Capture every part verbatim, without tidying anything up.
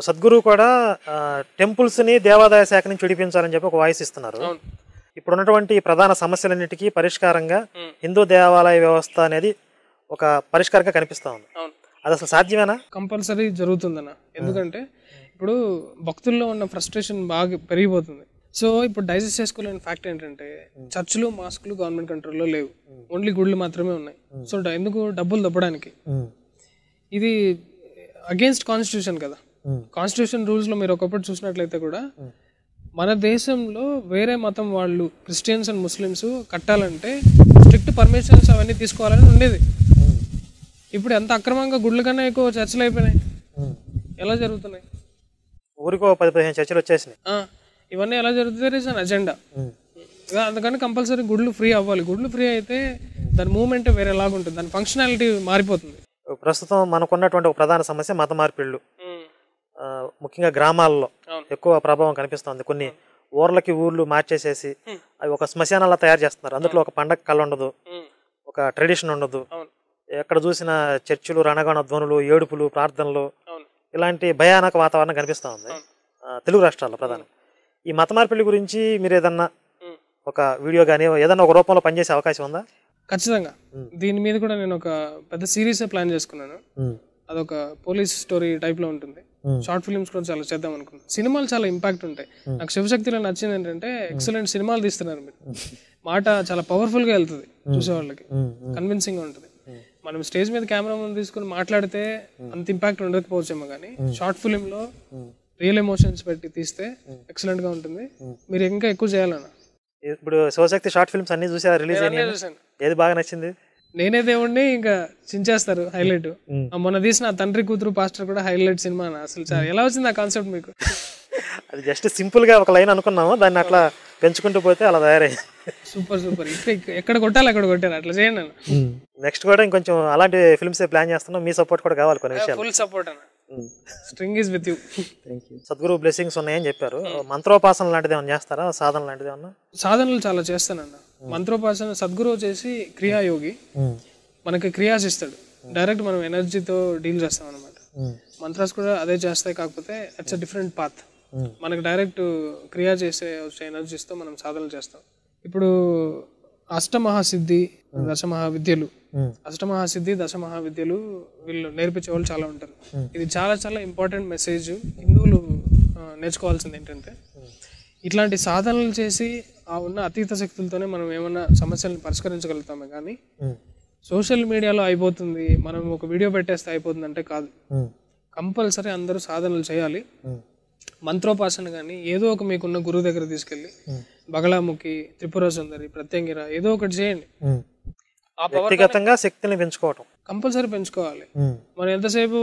సద్గురు కూడా టెంపుల్స్ని దేవాదాయ శాఖ నుంచి విడిపించాలని చెప్పి ఒక వాయిస్ ఇస్తున్నారు. ఇప్పుడు ఉన్నటువంటి ప్రధాన సమస్యలన్నిటికీ పరిష్కారంగా హిందూ దేవాలయ వ్యవస్థ అనేది ఒక పరిష్కారంగా కనిపిస్తా ఉంది. అది అసలు సాధ్యమేనా? కంపల్సరీ జరుగుతుందన్న. ఎందుకంటే ఇప్పుడు భక్తుల్లో ఉన్న ఫ్రస్ట్రేషన్ బాగా పెరిగిపోతుంది. సో ఇప్పుడు డైజెస్ట్ చేసుకోలేని ఫ్యాక్ట్ ఏంటంటే చర్చిలు మాస్కులు గవర్నమెంట్ కంట్రోల్లో లేవు, ఓన్లీ గుళ్ళు మాత్రమే ఉన్నాయి. సో ఎందుకు? డబ్బులు దొబ్బడానికి. ఇది అగేన్స్ట్ కాన్స్టిట్యూషన్ కదా. కాన్స్టిట్యూషన్ రూల్స్లో మీరు ఒకప్పుడు చూసినట్లయితే కూడా మన దేశంలో వేరే మతం వాళ్ళు క్రిస్టియన్స్ అండ్ ముస్లిమ్స్ కట్టాలంటే స్ట్రిక్ట్ పర్మిషన్స్ అవన్నీ తీసుకోవాలని ఉండేది. ఇప్పుడు ఎంత అక్రమంగా గుడ్ల కన్నా ఎక్కువ చర్చలు అయిపోయినాయి. ఎలా జరుగుతున్నాయి? ఊరికో పది పదిహేను చర్చలు వచ్చేసినాయి. ఇవన్నీ ఎలా జరుగుతుంది? రీస్ అన్ అజెండా. అందుకని కంపల్సరీ గుడ్లు ఫ్రీ అవ్వాలి. గుడ్లు ఫ్రీ అయితే దాని మూవ్మెంట్ వేరేలాగా ఉంటుంది, దాని ఫంక్షనాలిటీ మారిపోతుంది. ప్రస్తుతం మనకున్నటువంటి ఒక ప్రధాన సమస్య మత మార్పిళ్ళు. ముఖ్యంగా గ్రామాల్లో ఎక్కువ ప్రభావం కనిపిస్తుంది. కొన్ని ఊర్లకి ఊర్లు మార్చేసేసి అవి ఒక శ్మశానాలా తయారు చేస్తున్నారు. అందులో ఒక పండగ కళ ఉండదు, ఒక ట్రెడిషన్ ఉండదు. ఎక్కడ చూసిన చర్చిలు, రణగణ ధ్వనులు, ఏడుపులు, ప్రార్థనలు, ఇలాంటి భయానక వాతావరణం కనిపిస్తూ ఉంది తెలుగు రాష్ట్రాల్లో ప్రధానం. ఈ మత మార్పిడి గురించి మీరు ఏదన్నా ఒక వీడియో కానీ ఏదన్నా ఒక రూపంలో పనిచేసే అవకాశం ఉందా? ఖచ్చితంగా. దీని మీద కూడా నేను ఒక పెద్ద సిరీస్ ప్లాన్ చేసుకున్నాను. అదొక పోలీస్ స్టోరీ టైప్ లో ఉంటుంది. షార్ట్ ఫిల్మ్స్ కూడా చాలా చేద్దాం అనుకున్నాను. సినిమాలు చాలా ఇంపాక్ట్ ఉంటాయి. నాకు శివశక్తిలో నచ్చింది ఏంటంటే ఎక్సలెంట్ సినిమాలు తీస్తున్నారు మీరు. మాట చాలా పవర్ఫుల్ గా వెళ్తుంది, చూసే వాళ్ళకి కన్విన్సింగ్ గా ఉంటుంది. మనం స్టేజ్ మీద కెమెరా ముందు తీసుకుని మాట్లాడితే అంత ఇంపాక్ట్ ఉండకపోవచ్చేమో, కానీ షార్ట్ ఫిల్మ్ లో రియల్ ఎమోషన్స్ పెట్టి తీస్తే ఎక్సలెంట్ గా ఉంటుంది. మీరు ఇంకా ఎక్కువ చేయాలన్న. ఇప్పుడు శివశక్తి షార్ట్ ఫిల్మ్స్ అన్ని చూసారా? రిలీజ్ అయ్యాయి. ఏది బాగా నచ్చింది? నేనే దేవుడిని ఇంకా చించేస్తారు హైలైట్. మొన్న తీసిన తండ్రి కూతురు పాస్టర్ కూడా హైలైట్ సినిమా. అసలు చాలా ఎలా వచ్చింది ఆ కాన్సెప్ట్ మీకు? అది జస్ట్ సింపుల్ గా ఒక లైన్ అనుకున్నాము, దాన్ని అట్లా పెంచుకుంటూ పోతే అలా తయారైంది. Super super. ఎక్కడ కొట్టాలి అక్కడ కొట్టారు, అట్లా చేయండి. నెక్స్ట్ కూడా ఇంకొంచెం అలాంటి ఫిల్మ్స్ ప్లాన్ చేస్తున్నాం. మీ సపోర్ట్ కూడా కావాలి కొన్ని విషయాలు. ఫుల్ సపోర్ట్ అన్న. Strength is with you. Sadhguru blessings ఉన్నాయని చెప్పారు. మంత్రోపాసన లాంటిది ఏమన్నా చేస్తారా? సాధన లాంటిది ఏమన్నా? సాధనలు చాలా చేస్తానన్న. మంత్రోపాసన సద్గురు వచ్చేసి క్రియాయోగి, మనకి క్రియాస్ ఇస్తాడు. డైరెక్ట్ మనం ఎనర్జీతో డీల్ చేస్తాం అనమాట. మంత్రాస్ కూడా అదే చేస్తాయి, కాకపోతే ఇట్స్ అ డిఫరెంట్ పాత్. మనకి డైరెక్ట్ క్రియా చేసే వచ్చే ఎనర్జీస్తో మనం సాధనలు చేస్తాం. ఇప్పుడు అష్టమహాసిద్ధి, దశమహావిద్యలు, అష్టమహాసిద్ధి దశమహావిద్యలు వీళ్ళు నేర్పించే వాళ్ళు చాలా ఉంటారు. ఇది చాలా చాలా ఇంపార్టెంట్ మెసేజ్. హిందువులు నేర్చుకోవాల్సింది ఏంటంటే ఇట్లాంటి సాధనలు చేసి ఆ ఉన్న అతీత శక్తులతోనే మనం ఏమన్నా సమస్యలను పరిష్కరించగలుగుతామే, కానీ సోషల్ మీడియాలో అయిపోతుంది, మనం ఒక వీడియో పెట్టేస్తే అయిపోతుంది అంటే కాదు. కంపల్సరీ అందరూ సాధనలు చేయాలి. మంత్రోపాసన కానీ ఏదో ఒక మీకున్న గురువు దగ్గర తీసుకెళ్ళి బగళాముఖి, త్రిపుర సుందరి, ప్రత్యంగిర ఏదో ఒకటి చేయండి. వ్యక్తిగతంగా శక్తిని పెంచుకోవటం కంపల్సరీ పెంచుకోవాలి. మనం ఎంతసేపు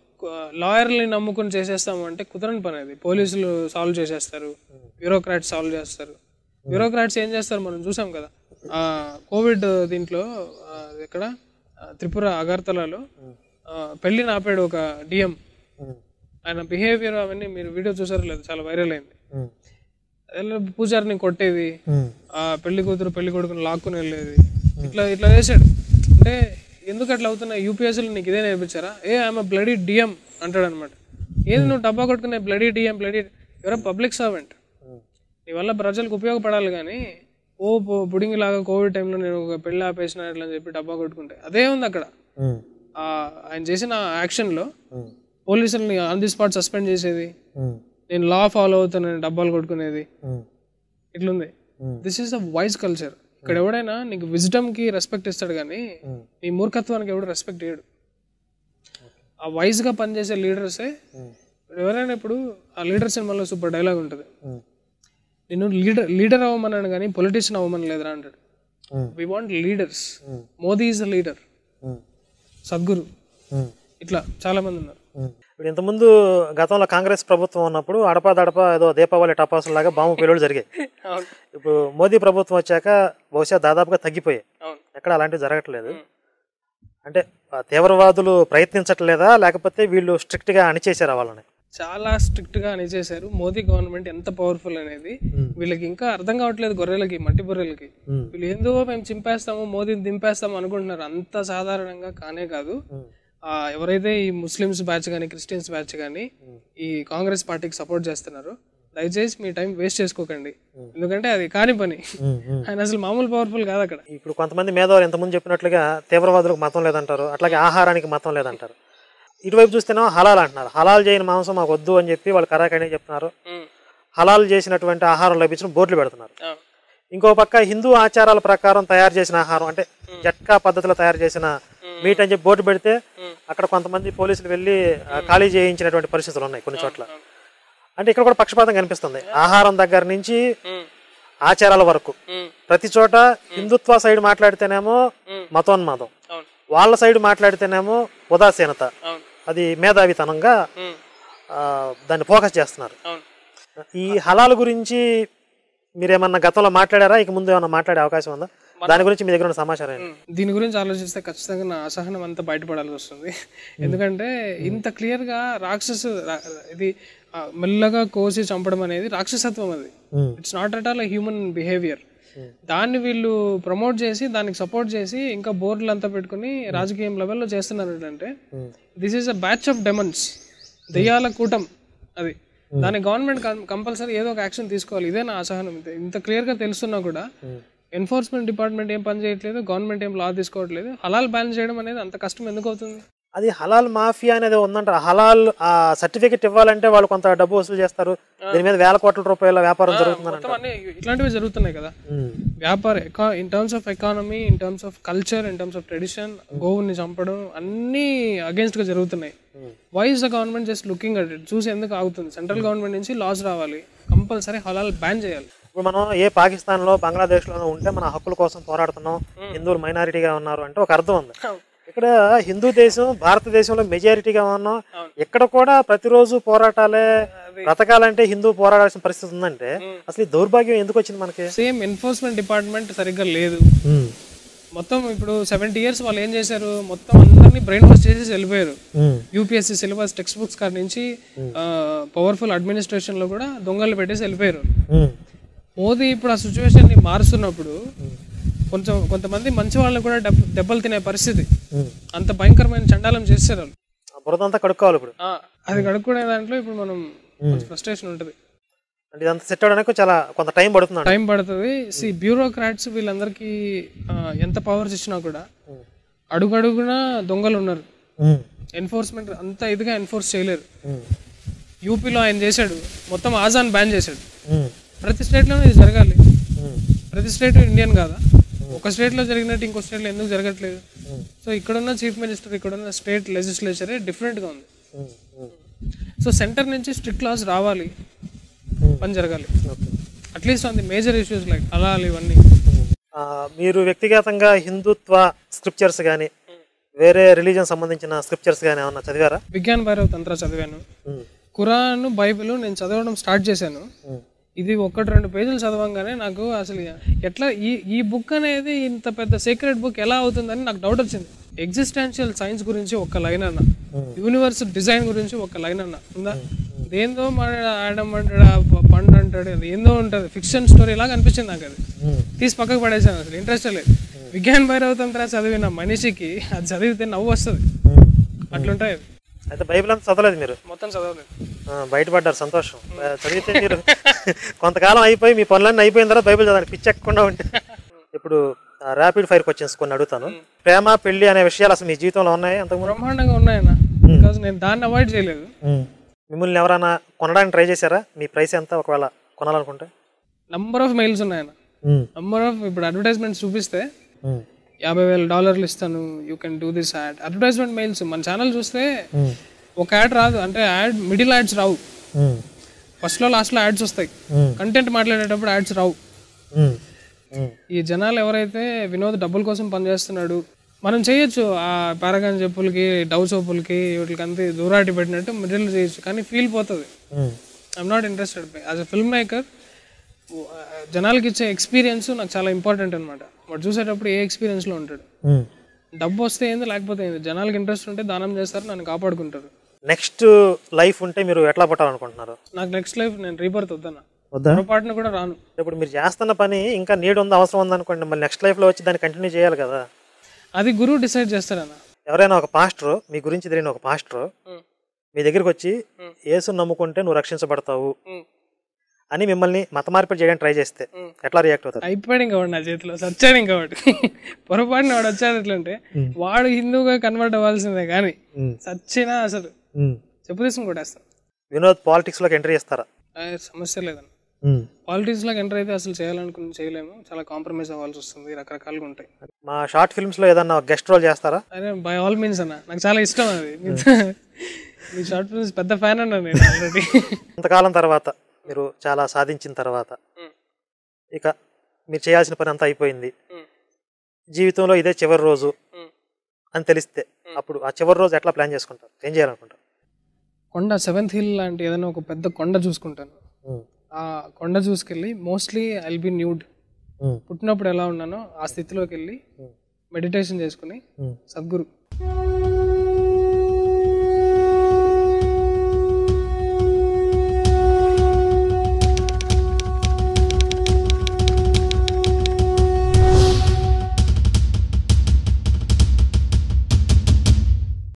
లాయర్ని నమ్ముకుని చేసేస్తాము అంటే కుదరని పని అది. పోలీసులు సాల్వ్ చేసేస్తారు, బ్యూరోక్రాట్స్ సాల్వ్ చేస్తారు. బ్యూరోక్రాట్స్ ఏం చేస్తారు మనం చూసాం కదా. కోవిడ్ దీంట్లో ఇక్కడ త్రిపుర అగర్తలలో పెళ్లిని ఆపాడు ఒక డిఎం. ఆయన బిహేవియర్ అవన్నీ మీరు వీడియో చూసారో లేదు, చాలా వైరల్ అయింది. పూజారిని కొట్టేది, ఆ పెళ్లి కూతురు పెళ్లి కొడుకుని లాక్కుని వెళ్ళేది, ఇట్లా ఇట్లా చేశాడు. అంటే ఎందుకు అట్లా అవుతున్నాయి? యూపీఎస్సీలో నీకు ఇదే నేర్పించారా? ఏ ఐఎమ్ బ్లడీ డిఎం అంటాడు అనమాట. ఏది నువ్వు డబ్బా కొట్టుకునే బ్లడీ డిఎం, బ్లడీ ఎవరో పబ్లిక్ సర్వెంట్. నీ వల్ల ప్రజలకు ఉపయోగపడాలి, కానీ ఓ బుడింగి లాగా కోవిడ్ టైంలో నేను ఒక పెళ్లి ఆపేసిన అట్లా అని చెప్పి డబ్బా కొట్టుకుంటే అదే ఉంది అక్కడ. ఆయన చేసిన యాక్షన్లో పోలీసుల్ని ఆన్ ది స్పాట్ సస్పెండ్ చేసేది, నేను లా ఫాలో అవుతానని డబ్బాలు కొట్టుకునేది, ఇట్లుంది. This is a wise culture. ఇక్కడ ఎవడైనా నీకు విజ్డమ్ కి రెస్పెక్ట్ ఇస్తాడు, కానీ నీ మూర్ఖత్వానికి ఎవడు రెస్పెక్ట్ ఇయ్యడు. ఆ వైజ్ గా పనిచేసే లీడర్సే ఎవరైనా. ఇప్పుడు ఆ లీడర్ సినిమాలో సూపర్ డైలాగ్ ఉంటుంది, నేను లీడర్ లీడర్ అవ్వమన్నాను కానీ పొలిటీషియన్ అవ్వమని లేదురా అంటాడు. We want leaders. Modi is a leader, Sadhguru, ఇట్లా చాలా మంది ఉన్నారు. ఇప్పుడు ఇంతకుముందు గతంలో కాంగ్రెస్ ప్రభుత్వం ఉన్నప్పుడు అడపా దడప ఏదో దీపావళి టపాసులు లాగా బాంబు పేలుళ్ళు జరిగాయి. ఇప్పుడు మోదీ ప్రభుత్వం వచ్చాక బహుశా దాదాపుగా తగ్గిపోయాయి, ఎక్కడ అలాంటివి జరగట్లేదు. అంటే తీవ్రవాదులు ప్రయత్నించట్లేదా, లేకపోతే వీళ్ళు స్ట్రిక్ట్ గా అణిచేసారా వాళ్ళని? చాలా స్ట్రిక్ట్ గా అణిచేశారు. మోదీ గవర్నమెంట్ ఎంత పవర్ఫుల్ అనేది వీళ్ళకి ఇంకా అర్థం కావట్లేదు. గొర్రెలకి, మట్టి బొర్రెలకి వీళ్ళు ఏందో మేము చింపేస్తాము, మోదీని దింపేస్తాము అనుకుంటున్నారు. అంత సాధారణంగా కానే కాదు. ఎవరైతే ఈ ముస్లిమ్స్ బ్యాచ్ కానీ క్రిస్టియన్స్ బ్యాచ్ కానీ ఈ కాంగ్రెస్ పార్టీకి సపోర్ట్ చేస్తున్నారు, దయచేసి మీ టైం వేస్ట్ చేసుకోకండి, ఎందుకంటే అది కాని పని. ఆయన అసలు మామూలు పవర్ఫుల్ కాదు అక్కడ. ఇప్పుడు కొంతమంది మేధావులు ఎంతమంది చెప్పినట్లుగా తీవ్రవాదులకు మతం లేదంటారు, అట్లాగే ఆహారానికి మతం లేదంటారు. ఇటువైపు చూస్తేనే హలాల్ అంటున్నారు, హలాల్ చేయని మాంసం మాకు వద్దు అని చెప్పి వాళ్ళు కరాకని చెప్తున్నారు. హలాల్ చేసినటువంటి ఆహారం లభించిన బోర్డులు పెడుతున్నారు. ఇంకో పక్క హిందూ ఆచారాల ప్రకారం తయారు చేసిన ఆహారం అంటే జట్కా పద్ధతిలో తయారు చేసిన మీట్ అని చెప్పి బోర్డు పెడితే అక్కడ కొంతమంది పోలీసులు వెళ్ళి ఖాళీ చేయించినటువంటి పరిస్థితులు ఉన్నాయి కొన్ని చోట్ల. అంటే ఇక్కడ కూడా పక్షపాతం కనిపిస్తుంది. ఆహారం దగ్గర నుంచి ఆచారాల వరకు ప్రతి చోట హిందుత్వ సైడ్ మాట్లాడితేనేమో మతోన్మాదం, వాళ్ళ సైడ్ మాట్లాడితేనేమో ఉదాసీనత, అది మేధావితనంగా దాన్ని ఫోకస్ చేస్తున్నారు. ఈ హలాల్ గురించి మీరేమన్నా గతంలో మాట్లాడారా, ఇక ముందు ఏమన్నా మాట్లాడే అవకాశం ఉందా? దాని గురించి మీ దగ్గర ఉన్న సమాచారం ఏంటి? దీని గురించి ఆలోచిస్తే ఖచ్చితంగా నా అసహనం అంతా బయటపడాల్సి వస్తుంది. ఎందుకంటే ఇంత క్లియర్ గా రాక్షసు ఇది మెల్లగా కోసి చంపడం అనేది రాక్షసత్వం, అది it's not at all human behaviour. దాన్ని వీళ్ళు ప్రమోట్ చేసి దానికి సపోర్ట్ చేసి ఇంకా బోర్డులు అంతా పెట్టుకుని రాజకీయం లెవెల్లో చేస్తున్నారు. అంటే this is a batch of demons, దెయ్యాల కూటం అది. దాని గవర్నమెంట్ కంపల్సరీ ఏదో ఒక యాక్షన్ తీసుకోవాలి. ఇదే నా అసహనం. ఇంత క్లియర్ గా తెలుస్తున్నా కూడా ఎన్ఫోర్స్మెంట్ డిపార్ట్మెంట్ ఏం పని చేయట్లేదు, గవర్నమెంట్ ఏం లా తీసుకోవట్లేదు. హలాల్ బ్యాన్ చేయడం అనేది అంత కష్టం ఎందుకు అవుతుంది? అది హలాల్ మాఫియా అనేది ఉందంటారు. హలాల్ ఆ సర్టిఫికెట్ ఇవ్వాలంటే వాళ్ళు కొంత డబ్బు వసూలు చేస్తారు, దీని మీద వేల కోట్ల రూపాయల వ్యాపారం జరుగుతుంది. ఇట్లాంటివి జరుగుతున్నాయి కదా వ్యాపార in terms of economy, in terms of culture, in terms of tradition. గోవుని చంపడం అన్ని అగేన్స్ట్ గా జరుగుతున్నాయి. Why is the government just looking at it? చూసి ఎందుకు ఆగుతుంది? సెంట్రల్ గవర్నమెంట్ నుంచి లాస్ రావాలి, కంపల్సరీ హలాల్ బ్యాన్ చేయాలి. ఇప్పుడు మనం ఏ పాకిస్తాన్ లో బంగ్లాదేశ్ లోనో ఉంటే మన హక్కుల కోసం పోరాడుతున్నాం, హిందువులు మైనారిటీగా ఉన్నారు అంటే ఒక అర్థం ఉంది. ఇక్కడ హిందూ దేశం భారతదేశంలో మెజారిటీగా ఉన్నాం, ఇక్కడ కూడా ప్రతిరోజు పోరాటాలే, బ్రతకాలంటే హిందూ పోరాడాల్సిన పరిస్థితి ఉందంటే అసలు ఈ దౌర్భాగ్యం ఎందుకు వచ్చింది మనకి? సేమ్ ఎన్ఫోర్స్మెంట్ డిపార్ట్మెంట్ సరిగ్గా లేదు. మొత్తం ఇప్పుడు సెవెంటీ ఇయర్స్ వాళ్ళు ఏం చేశారు, మొత్తం అందరినీ బ్రెయిన్ వాష్ చేసి వెళ్ళిపోయారు. యూపీఎస్సీ సిలబస్ టెక్స్ట్ బుక్స్ కాడి నుంచి పవర్ఫుల్ అడ్మినిస్ట్రేషన్ లో కూడా దొంగలు పెట్టేసి వెళ్ళిపోయారు. మోదీ ఇప్పుడు ఆ సిచ్యువేషన్ ని మారుస్తున్నప్పుడు కొంచెం కొంతమంది మంచి వాళ్ళు కూడా దెబ్బలు తినే పరిస్థితి, అంత భయంకరమైన చండాలం చేస్తారు. బురదంతా కడుక్కోవాలి ఇప్పుడు. అది కడుక్కునే దాంట్లో ఇప్పుడు మనం ఫ్రస్ట్రేషన్ ఉంటుంది. అంటే ఇదంతా సెట్ అవడానికి చాలా కొంత టైం పడుతుంది టైం పడుతుంది సి బ్యూరోక్రాట్స్ వీళ్ళందరికీ ఎంత పవర్స్ ఇచ్చినా కూడా అడుగడుగునా దొంగలు ఉన్నారు. ఎన్ఫోర్స్మెంట్ అంత ఇదిగా ఎన్ఫోర్స్ చేయలేరు. యూపీలో ఆయన చేశాడు, మొత్తం ఆజాన్ బ్యాన్ చేశాడు. ప్రతి స్టేట్లోనే ఇది జరగాలి. ప్రతి స్టేట్ ఇండియన్ కాదా? ఒక స్టేట్లో జరిగినట్టు ఇంకో స్టేట్లో ఎందుకు జరగట్లేదు? సో ఇక్కడున్న చీఫ్ మినిస్టర్, ఇక్కడున్న స్టేట్ లెజిస్లేచరే డిఫరెంట్గా ఉంది. సో సెంటర్ నుంచి స్ట్రిక్ట్ లాస్ రావాలి, పని జరగాలి. At least on the major issues like హలాల్ ఇవన్నీ. మీరు వ్యక్తిగతంగా హిందుత్వ స్క్రిప్చర్స్ కానీ వేరే రిలీజన్ సంబంధించిన స్క్రిప్చర్స్ కానీ ఏమన్నా చదివారా? విజ్ఞాన్ భైరవ్ తంత్ర చదివాను. ఖురాన్, బైబిల్ నేను చదవడం స్టార్ట్ చేశాను. ఇది ఒకటి రెండు పేజీలు చదవంగానే నాకు అసలు ఎట్లా ఈ ఈ బుక్ అనేది ఇంత పెద్ద సీక్రెట్ బుక్ ఎలా అవుతుందని నాకు డౌట్ వచ్చింది. ఎగ్జిస్టెన్షియల్ సైన్స్ గురించి ఒక లైన్ అన్న, యూనివర్స్ డిజైన్ గురించి ఒక లైన్ అన్న ఉందా? ఏందో ఆడమ్ అంటాడు, పండు అంటాడు, అది ఏందో ఉంటుంది, ఫిక్షన్ స్టోరీ లాగా అనిపించింది నాకు. అది తీసి పక్కకు పడేసాను, అసలు ఇంట్రెస్ట్ లేదు. విజ్ఞాన్ భైరవ్ తంత్ర చదివిన మనిషికి అది చదివితే నవ్వు వస్తుంది, అట్లుంటాయి. అయితే బైబిల్ అంతా చదవలేదు మీరు? మొత్తం చదవలేదు. బయటపడ్డారు, సంతోషం. చదివితే మీరు కొంతకాలం అయిపోయి మీ పనులన్నీ అయిపోయిన తర్వాత బైబిల్ చదవాలి, పిచ్చెక్కకుండా ఉంటే. ఇప్పుడు ర్యాపిడ్ ఫైర్ క్వశ్చన్స్ కొన్ని అడుగుతాను. ప్రేమ, పెళ్లి అనే విషయాలు అసలు మీ జీవితంలో ఉన్నాయి? అంత బ్రహ్మాండంగా ఉన్నాయన్న, బికాజ్ నేను దాన్ని అవాయిడ్ చేయలేదు. మిమ్మల్ని ఎవరైనా కొనడానికి ట్రై చేశారా? మీ ప్రైస్ ఎంత ఒకవేళ కొనాలనుకుంటే? నంబర్ ఆఫ్ మెయిల్స్ ఉన్నాయన్న, నంబర్ ఆఫ్. ఇప్పుడు అడ్వర్టైజ్మెంట్ చూపిస్తే యాభై వేల డాలర్లు ఇస్తాను, you can do this ad. Advertisement mails మన ఛానల్ చూస్తే ఒక యాడ్ రాదు, అంటే యాడ్ మిడిల్ యాడ్స్ రావు, ఫస్ట్లో లాస్ట్లో యాడ్స్ వస్తాయి. కంటెంట్ మాట్లాడేటప్పుడు యాడ్స్ రావు. ఈ జనాలు ఎవరైతే వినోద్ డబ్బుల కోసం పనిచేస్తున్నాడు, మనం చేయొచ్చు ఆ పారాగాన్ చెప్పులకి, డవ్ సోపులకి, వీటికి అంతే దూరాటి పెట్టినట్టు మిడిల్ చేయొచ్చు, కానీ ఫీల్ పోతుంది. I'm not interested. As a film maker జనాలకి ఇచ్చే ఎక్స్పీరియన్స్ నాకు చాలా ఇంపార్టెంట్ అనమాట. వాడు చూసేటప్పుడు ఏ ఎక్స్పీరియన్స్లో ఉంటాడు. డబ్బు వస్తే ఏంది, లేకపోతే ఏంది, జనాలకి ఇంట్రెస్ట్ ఉంటే దానం చేస్తారు, నన్ను కాపాడుకుంటారు. నెక్స్ట్ లైఫ్ ఉంటే మీరు ఎట్లా పుట్టాలనుకుంటున్నారు? నాకు నెక్స్ట్ లైఫ్ నేను రీబర్త్ వద్దన్నా, పొరపాటున కూడా రాను. ఇప్పుడు మీరు చేస్తున్న పని ఇంకా నీడ్ ఉంది, అవసరం ఉంది అనుకోండి, మళ్ళీ నెక్స్ట్ లైఫ్లో వచ్చి దాన్ని కంటిన్యూ చేయాలి కదా. అది గురువు డిసైడ్ చేస్తారన్న. ఎవరైనా ఒక పాస్టర్ మీ గురించి తెలియని ఒక పాస్టర్ మీ దగ్గరికి వచ్చి యేసుని నమ్ముకుంటే నువ్వు రక్షించబడతావు అని మిమ్మల్ని మత మార్పిడి చేయడానికి ట్రై చేస్తే ఎట్లా రియాక్ట్ అవుతారు? అయిపోయాడు ఇంకా వాడు నా చేతిలో సచ్చాడు ఇంకా వాడు పొరపాటున వాడు వచ్చాడు ఎట్లంటే వాడు హిందూగా కన్వర్ట్ అవ్వాల్సిందే కానీ సచ్చినా అసలు చెప్పు తీసుకుని కొట్టేస్తాను. వినోద్ పాలిటిక్స్ లోకి ఎంట్రీ చేస్తారా? సమస్య లేదన్న. పాలిటిక్స్ లోకి ఎంటర్ అయితే అసలు చేయాలనుకుని చేయలేము, చాలా కాంప్రమైజ్ అవ్వాల్సి వస్తుంది, రకరకాలుగా ఉంటాయి. మా షార్ట్ ఫిల్మ్స్ లో ఏదన్నా గెస్ట్ రోల్ చేస్తారా? అదే బై ఆల్ మీన్స్ అన్న, నాకు చాలా ఇష్టం అది. మీ షార్ట్ ఫిల్మ్స్ పెద్ద ఫ్యాన్ అన్నా నేను ఆల్రెడీ. కొంతకాలం తర్వాత మీరు చాలా సాధించిన తర్వాత ఇక మీరు చేయాల్సిన పని అంతా అయిపోయింది, జీవితంలో ఇదే చివరి రోజు అని తెలిస్తే అప్పుడు ఆ చివరి రోజు ఎట్లా ప్లాన్ చేసుకుంటారు? ఏం చేయాలనుకుంటారు? కొండ సెవెంత్ హిల్ లాంటి ఏదైనా ఒక పెద్ద కొండ చూసుకుంటాను. ఆ కొండ చూసుకెళ్ళి మోస్ట్లీ ఐల్ బి న్యూడ్, పుట్టినప్పుడు ఎలా ఉన్నానో ఆ స్థితిలోకి వెళ్ళి మెడిటేషన్ చేసుకుని సద్గురు